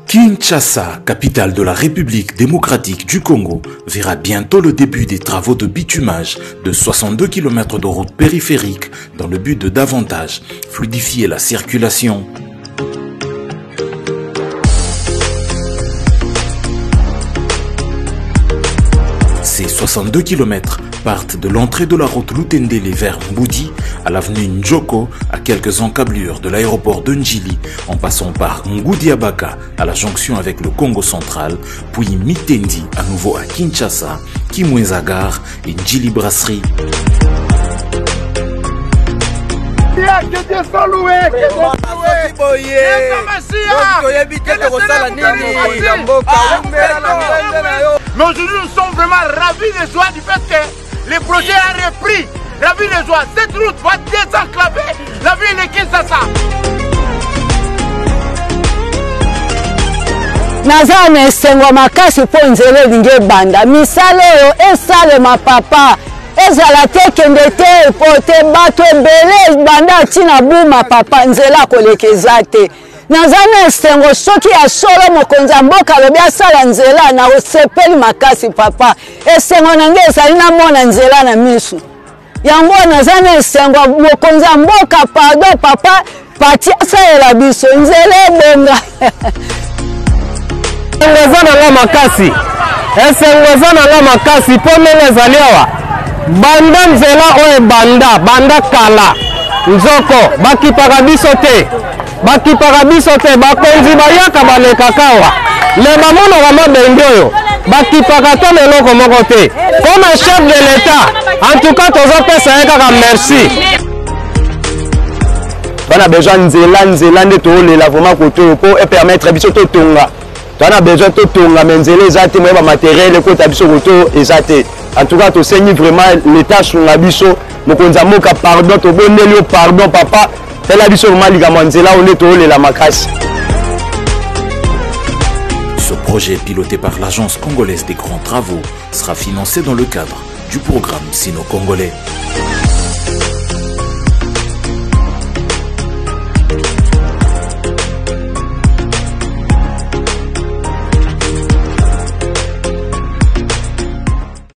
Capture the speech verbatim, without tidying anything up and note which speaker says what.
Speaker 1: Kinshasa, capitale de la République démocratique du Congo, verra bientôt le début des travaux de bitumage de soixante-deux kilomètres de route périphérique dans le but de davantage fluidifier la circulation. Ces soixante-deux kilomètres partent de l'entrée de la route Lutendele vers Mboudi à l'avenue Njoko à quelques encablures de l'aéroport de Njili en passant par Ngoudiabaka à la jonction avec le Congo central, puis Mitendi à nouveau à Kinshasa, Kimwezagar et Njili Brasserie.
Speaker 2: Mais aujourd'hui nous sommes vraiment ravis de joie du fait que le projet a repris. Ravis de joie, cette route va désenclaver la ville de Kinshasa.
Speaker 3: Nazane sengo makasi po nzele linge banda misale yo esale ma papa ezala te kende te pote bato ebele banda tina buma papa nzela kolekeza te nazana sengo soki ya solo mokonzi mboka lobi asala nzela na osepeli makasi papa esengo nange ezali na mona nzela na misu yango nazana sengo mokonzi mboka pardon papa pati asalela biso nzela ebonga
Speaker 4: Ngozana la makasi ese ngozana la makasi pomele zaliwa banda nzela oye banda banda kala nzoko bakipaka biso te bakipaka biso te bakonzi bayaka balekakawa le bamonaka mabende oyo bakipaka ta leloko moko te comme chef de l'état en tout cas tozopesa ye kaka merci bana besoin nzela nzela nde toolela vraiment kote oyo po epermettre biso totonga on a besoin de tout le monde, matériel, le côté en tout cas, tu sais vraiment l'état sur la biso, nous avons pardon, tu bon pardon papa, c'est la biso là on est la macasse.
Speaker 1: Ce projet piloté par l'Agence congolaise des grands travaux sera financé dans le cadre du programme Sino-Congolais.